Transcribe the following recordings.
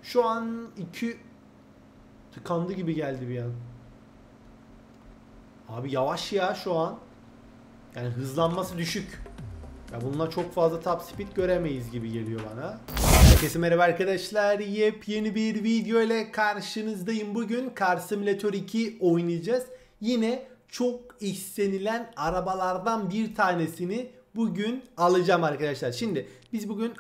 Şu an 2 tıkandı gibi geldi bir an. Abi yavaş ya şu an. Yani hızlanması düşük. Ya bununla çok fazla top speed göremeyiz gibi geliyor bana. Herkese merhaba arkadaşlar. Yepyeni bir video ile karşınızdayım. Bugün Car Simulator 2 oynayacağız. Yine çok istenilen arabalardan bir tanesini bugün alacağım arkadaşlar. Şimdi biz bugün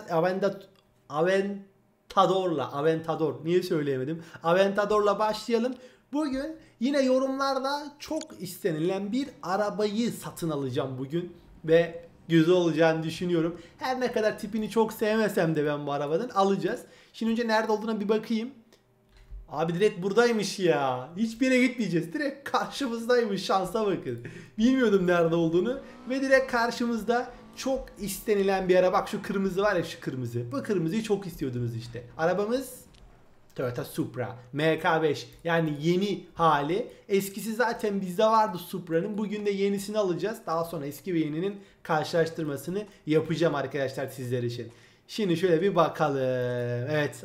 Aventador'la başlayalım. Bugün yine yorumlarda çok istenilen bir arabayı satın alacağım bugün ve güzel olacağını düşünüyorum. Her ne kadar tipini çok sevmesem de ben bu arabadan alacağız. Şimdi önce nerede olduğuna bir bakayım. Abi direkt buradaymış ya. Hiçbir yere gitmeyeceğiz. Direkt karşımızdaymış. Şansa bakın. Bilmiyordum nerede olduğunu. Ve direkt karşımızda çok istenilen bir araba. Bak şu kırmızı var ya, şu kırmızı. Bu kırmızıyı çok istiyordunuz işte. Arabamız Toyota Supra MK5, yani yeni hali. Eskisi zaten bizde vardı Supra'nın. Bugün de yenisini alacağız. Daha sonra eski ve yeninin karşılaştırmasını yapacağım arkadaşlar sizler için. Şimdi şöyle bir bakalım. Evet,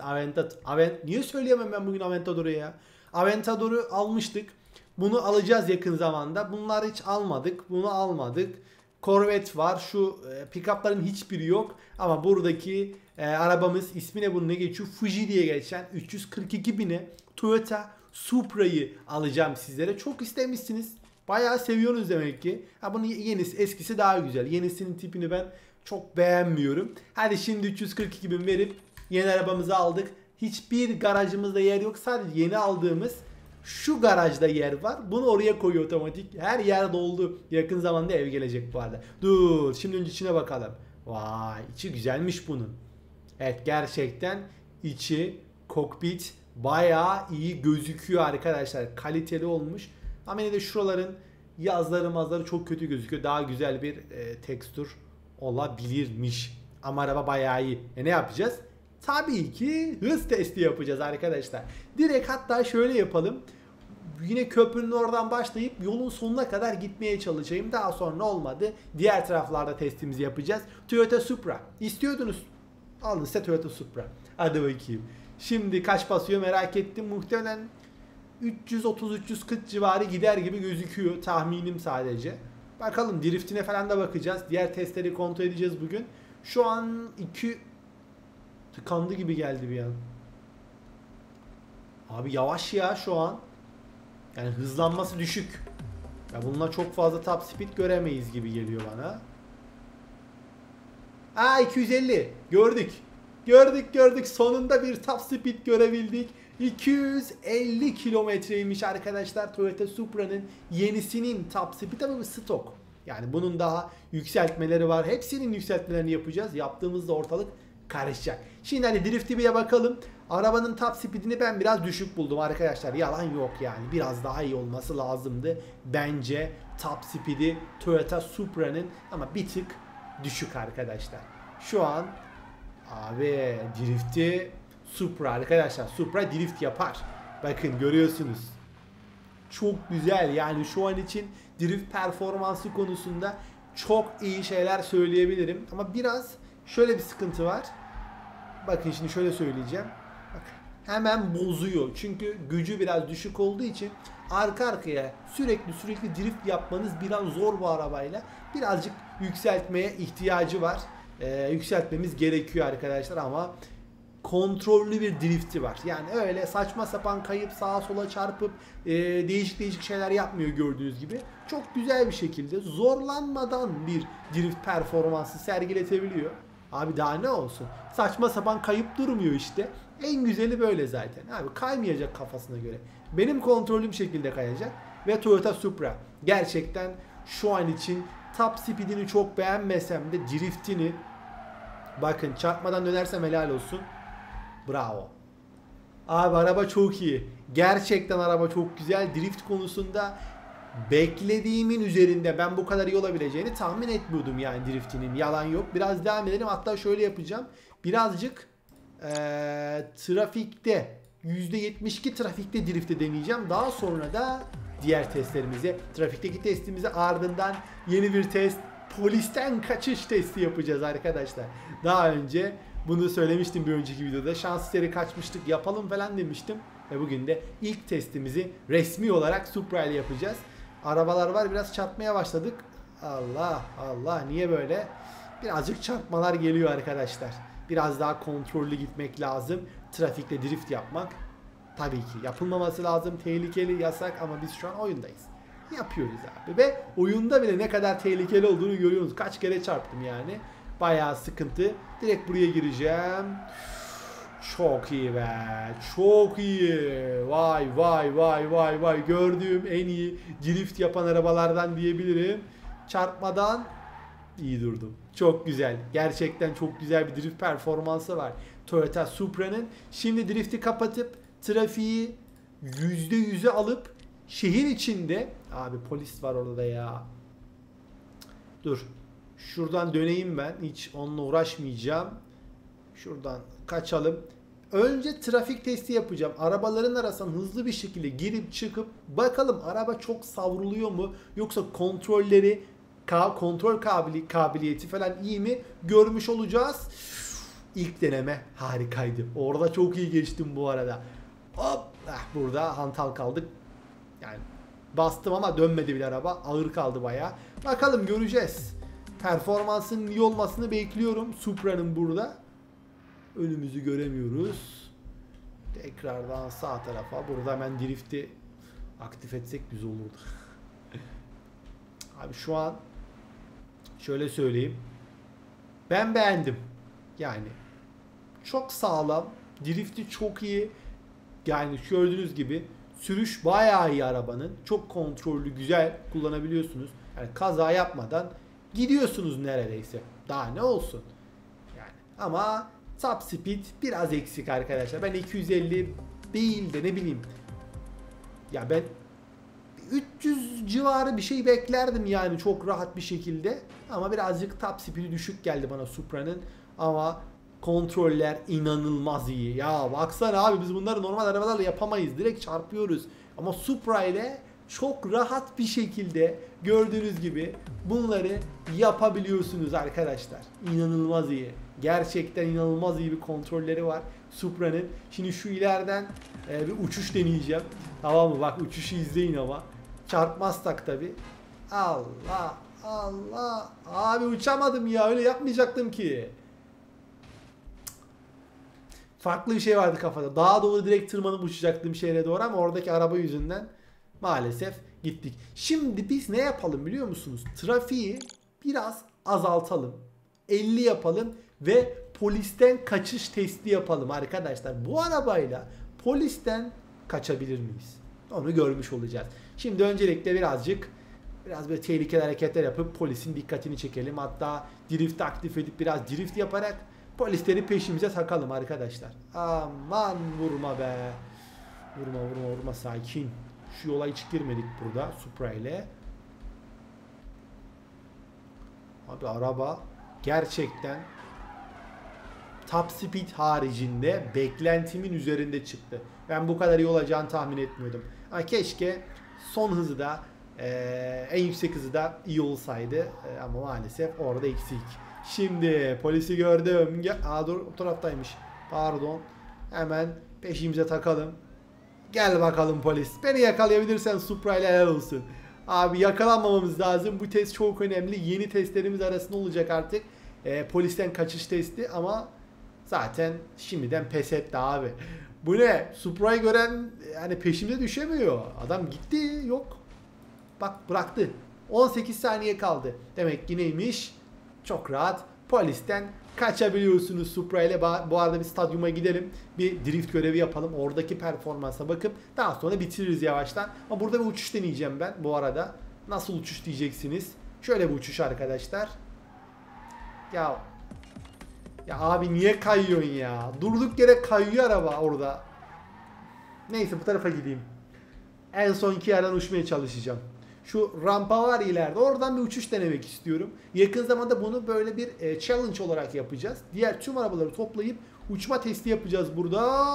niye söyleyemem ben bugün Aventador'u ya? Aventador'u almıştık. Bunu alacağız yakın zamanda. Bunları hiç almadık. Bunu almadık. Corvette var. Şu pick-up'ların hiçbiri yok. Ama buradaki arabamız, ismi ne bunun, ne geçiyor? Fuji diye geçen 342 bine Toyota Supra'yı alacağım sizlere. Çok istemişsiniz. Bayağı seviyorsunuz demek ki. Ha, bunun yenisi, eskisi daha güzel. Yenisinin tipini ben çok beğenmiyorum. Hadi şimdi 342 bin verip yeni arabamızı aldık. Hiçbir garajımızda yer yok. Sadece yeni aldığımız şu garajda yer var. Bunu oraya koyuyor otomatik. Her yer doldu. Yakın zamanda ev gelecek bu arada. Dur. Şimdi önce içine bakalım. Vay, içi güzelmiş bunun. Evet, gerçekten içi, kokpit bayağı iyi gözüküyor arkadaşlar. Kaliteli olmuş. Ama yine de şuraların yazları çok kötü gözüküyor. Daha güzel bir tekstür olabilirmiş. Ama araba bayağı iyi. Ne yapacağız? Tabii ki hız testi yapacağız arkadaşlar. Direkt hatta şöyle yapalım. Yine köprünün oradan başlayıp yolun sonuna kadar gitmeye çalışayım. Daha sonra olmadı, diğer taraflarda testimizi yapacağız. Toyota Supra istiyordunuz. Alın size Toyota Supra. Hadi bakayım. Şimdi kaç basıyor merak ettim. Muhtemelen 330-340 civarı gider gibi gözüküyor. Tahminim sadece. Bakalım, driftine falan da bakacağız. Diğer testleri kontrol edeceğiz bugün. Şu an 2 tıkandı gibi geldi bir an. Abi yavaş ya şu an. Yani hızlanması düşük. Ya bununla çok fazla top speed göremeyiz gibi geliyor bana. Aa, 250. Gördük. Gördük. Sonunda bir top speed görebildik. 250 kilometreymiş arkadaşlar Toyota Supra'nın yenisinin top speed, ama bu stok. Yani bunun daha yükseltmeleri var. Hepsinin yükseltmelerini yapacağız. Yaptığımızda ortalık karışacak. Şimdi hadi drift'e bakalım. Arabanın top speed'ini ben biraz düşük buldum arkadaşlar. Yalan yok yani. Biraz daha iyi olması lazımdı. Bence top speed'i Toyota Supra'nın ama bir tık düşük arkadaşlar. Şu an abi drift'i Supra arkadaşlar. Supra drift yapar. Bakın görüyorsunuz. Çok güzel yani, şu an için drift performansı konusunda çok iyi şeyler söyleyebilirim. Ama biraz şöyle bir sıkıntı var. Bakın şimdi şöyle söyleyeceğim. Bak, hemen bozuyor. Çünkü gücü biraz düşük olduğu için arka arkaya sürekli drift yapmanız biraz zor bu arabayla. Birazcık yükseltmeye ihtiyacı var. Yükseltmemiz gerekiyor arkadaşlar, ama kontrollü bir drifti var. Yani öyle saçma sapan kayıp sağa sola çarpıp değişik şeyler yapmıyor gördüğünüz gibi. Çok güzel bir şekilde zorlanmadan bir drift performansı sergiletebiliyor. Abi daha ne olsun? Saçma sapan kayıp durmuyor işte. En güzeli böyle zaten. Abi kaymayacak kafasına göre. Benim kontrollüm şekilde kayacak. Ve Toyota Supra gerçekten şu an için top speed'ini çok beğenmesem de driftini, bakın çarpmadan dönersem helal olsun. Bravo. Abi araba çok iyi. Gerçekten araba çok güzel. Drift konusunda beklediğimin üzerinde. Ben bu kadar iyi olabileceğini tahmin etmiyordum yani driftinin. Yalan yok. Biraz devam edelim. Hatta şöyle yapacağım. Birazcık trafikte, %72 trafikte drift'i deneyeceğim. Daha sonra da diğer testlerimizi, trafikteki testimizi, ardından yeni bir test, polisten kaçış testi yapacağız arkadaşlar. Daha önce Bunu söylemiştim bir önceki videoda. Şans eseri kaçmıştık, yapalım falan demiştim. Ve bugün de ilk testimizi resmi olarak Supra ile yapacağız. Arabalar var, biraz çarpmaya başladık. Allah Allah, niye böyle? Birazcık çarpmalar geliyor arkadaşlar. Biraz daha kontrollü gitmek lazım. Trafikte drift yapmak tabii ki yapılmaması lazım. Tehlikeli, yasak ama biz şu an oyundayız. Yapıyoruz abi. Ve oyunda bile ne kadar tehlikeli olduğunu görüyorsunuz. Kaç kere çarptım yani. Bayağı sıkıntı. Direkt buraya gireceğim. Çok iyi be. Çok iyi. Vay vay vay vay vay. Gördüğüm en iyi drift yapan arabalardan diyebilirim. Çarpmadan iyi durdum. Çok güzel. Gerçekten çok güzel bir drift performansı var Toyota Supra'nın. Şimdi drifti kapatıp trafiği %100'e alıp şehir içinde, abi polis var orada ya. Dur. Şuradan döneyim ben. Hiç onunla uğraşmayacağım. Şuradan kaçalım. Önce trafik testi yapacağım. Arabaların arasından hızlı bir şekilde girip çıkıp bakalım araba çok savruluyor mu? Yoksa kontrolleri, kontrol kabiliyeti falan iyi mi? Görmüş olacağız. İlk deneme harikaydı. Orada çok iyi geçtim bu arada. Hop! Burada hantal kaldık. Yani bastım ama dönmedi bile araba. Ağır kaldı bayağı. Bakalım, göreceğiz. Performansının iyi olmasını bekliyorum Supra'nın burada. Önümüzü göremiyoruz. Tekrardan sağ tarafa. Burada hemen drift'i aktif etsek güzel olurdu. Abi şu an şöyle söyleyeyim. Ben beğendim. Yani çok sağlam. Drift'i çok iyi. Yani gördüğünüz gibi sürüş bayağı iyi arabanın. Çok kontrollü, güzel kullanabiliyorsunuz. Yani kaza yapmadan gidiyorsunuz neredeyse. Daha ne olsun. Yani ama top speed biraz eksik arkadaşlar. Ben 250 değil de ne bileyim. Ya ben 300 civarı bir şey beklerdim yani çok rahat bir şekilde. Ama birazcık top speed'i düşük geldi bana Supra'nın. Ama kontroller inanılmaz iyi. Ya baksana abi, biz bunları normal arabalarla yapamayız. Direkt çarpıyoruz. Ama Supra ile çok rahat bir şekilde gördüğünüz gibi bunları yapabiliyorsunuz arkadaşlar. İnanılmaz iyi. Gerçekten inanılmaz iyi bir kontrolleri var Supra'nın. Şimdi şu ileriden bir uçuş deneyeceğim. Tamam mı? Bak, uçuşu izleyin ama. Çarpmazsak tabi. Allah Allah. Abi uçamadım ya. Öyle yapmayacaktım ki. Farklı bir şey vardı kafada. Dağa doğru direkt tırmanıp uçacaktım şehre doğru ama oradaki araba yüzünden maalesef gittik. Şimdi biz ne yapalım biliyor musunuz? Trafiği biraz azaltalım. 50 yapalım ve polisten kaçış testi yapalım arkadaşlar. Bu arabayla polisten kaçabilir miyiz? Onu görmüş olacağız. Şimdi öncelikle biraz böyle tehlikeli hareketler yapıp polisin dikkatini çekelim. Hatta drift aktif edip biraz drift yaparak polisleri peşimize takalım arkadaşlar. Aman vurma be. Vurma sakin. Şu yola hiç girmedik burada Supra ile. Abi araba gerçekten top speed haricinde beklentimin üzerinde çıktı. Ben bu kadar iyi olacağını tahmin etmiyordum. Ama keşke son hızı da en yüksek hızı da iyi olsaydı. Ama maalesef orada eksik. Şimdi polisi gördüm. Dur, o taraftaymış. Pardon. Hemen peşimize takalım. Gel bakalım polis. Beni yakalayabilirsen Supra ile helal olsun. Abi yakalanmamamız lazım. Bu test çok önemli. Yeni testlerimiz arasında olacak artık. Polisten kaçış testi ama zaten şimdiden pes etti abi. Bu ne? Supra'yı gören yani peşimize düşemiyor. Adam gitti. Yok. Bak bıraktı. 18 saniye kaldı. Demek ki neymiş? Çok rahat polisten kaçabiliyorsunuz Supra ile. Bu arada bir stadyuma gidelim. Bir drift görevi yapalım. Oradaki performansa bakıp daha sonra bitiririz yavaştan. Ama burada bir uçuş deneyeceğim ben bu arada. Nasıl uçuş diyeceksiniz. Şöyle bir uçuş arkadaşlar. Ya abi niye kayıyorsun ya? Durduk yere kayıyor araba orada. Neyse bu tarafa gideyim. En sonki yerden uçmaya çalışacağım. Şu rampa var ileride. Oradan bir uçuş denemek istiyorum. Yakın zamanda bunu böyle bir challenge olarak yapacağız. Diğer tüm arabaları toplayıp uçma testi yapacağız burada.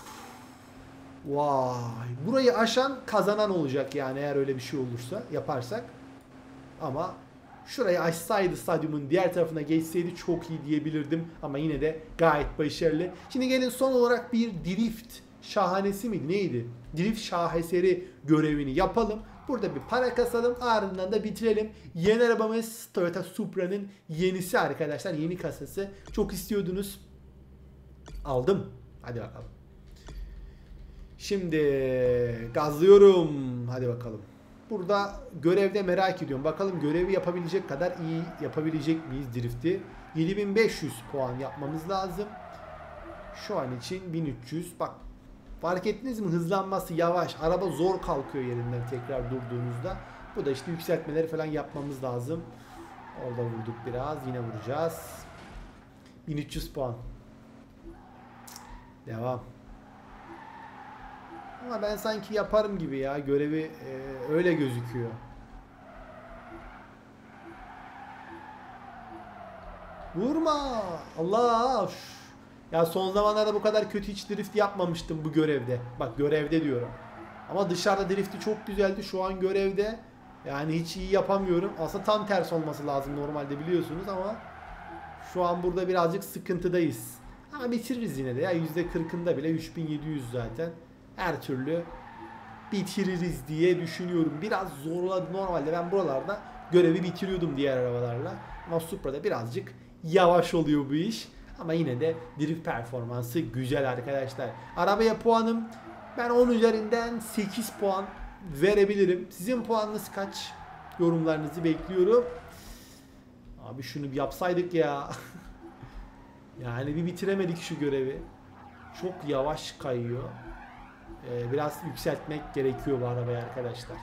Vay. Burayı aşan kazanan olacak yani eğer öyle bir şey olursa yaparsak. Ama Şurayı açsaydı, stadyumun diğer tarafına geçseydi çok iyi diyebilirdim. Ama yine de gayet başarılı. Şimdi gelin son olarak bir drift şahanesi mi neydi? Drift şaheseri görevini yapalım. Burada bir para kasalım, ardından da bitirelim. Yeni arabamız Toyota Supra'nın yenisi arkadaşlar. Yeni kasası. Çok istiyordunuz. Aldım. Hadi bakalım. Şimdi gazlıyorum. Hadi bakalım. Burada görevde merak ediyorum. Bakalım görevi yapabilecek kadar iyi yapabilecek miyiz drift'i? 7500 puan yapmamız lazım. Şu an için 1300. Bak, fark ettiniz mi? Hızlanması yavaş. Araba zor kalkıyor yerinden tekrar durduğunuzda. Bu da işte yükseltmeleri falan yapmamız lazım. Orada vurduk biraz. Yine vuracağız. 1300 puan. Devam. Ama ben sanki yaparım gibi ya. Görevi öyle gözüküyor. Vurma. Allah. Ya son zamanlarda bu kadar kötü hiç drift yapmamıştım bu görevde. Bak, görevde diyorum. Ama dışarıda drifti çok güzeldi. Şu an görevde yani hiç iyi yapamıyorum. Aslında tam ters olması lazım normalde, biliyorsunuz, ama şu an burada birazcık sıkıntıdayız. Ama bitiririz yine de ya. %40'ında bile 3700 zaten. Her türlü bitiririz diye düşünüyorum. Biraz zorladı normalde. Ben buralarda görevi bitiriyordum diğer arabalarla. Ama Supra'da birazcık yavaş oluyor bu iş. Ama yine de drift performansı güzel arkadaşlar. Arabaya puanım, ben 10 üzerinden 8 puan verebilirim. Sizin puanınız kaç? Yorumlarınızı bekliyorum. Abi şunu bir yapsaydık ya. Yani bir bitiremedik şu görevi. Çok yavaş kayıyor. Biraz yükseltmek gerekiyor bu arabayı arkadaşlar.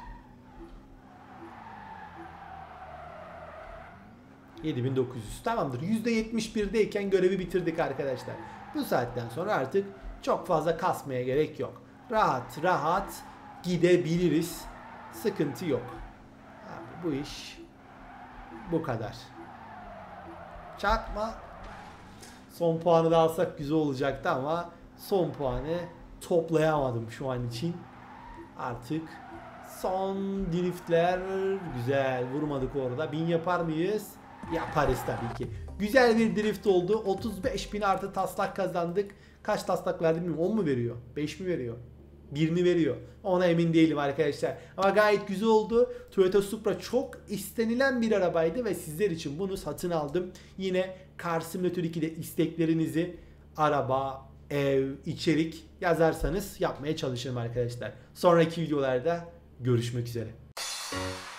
7900. Tamamdır. %71'deyken görevi bitirdik arkadaşlar. Bu saatten sonra artık çok fazla kasmaya gerek yok. Rahat rahat gidebiliriz. Sıkıntı yok. Abi bu iş bu kadar. Çakma. Son puanı da alsak güzel olacaktı ama son puanı toplayamadım şu an için. Artık son driftler güzel. Vurmadık orada. 1000 yapar mıyız? Yaparız tabii ki. Güzel bir drift oldu. 35.000 artı taslak kazandık. Kaç taslak verdi bilmiyorum. 10 mu veriyor? 5 mi veriyor? 1 mi veriyor? Ona emin değilim arkadaşlar. Ama gayet güzel oldu. Toyota Supra çok istenilen bir arabaydı ve sizler için bunu satın aldım. Yine Car Simulator 2'de isteklerinizi araba, ev, içerik yazarsanız yapmaya çalışırım arkadaşlar. Sonraki videolarda görüşmek üzere.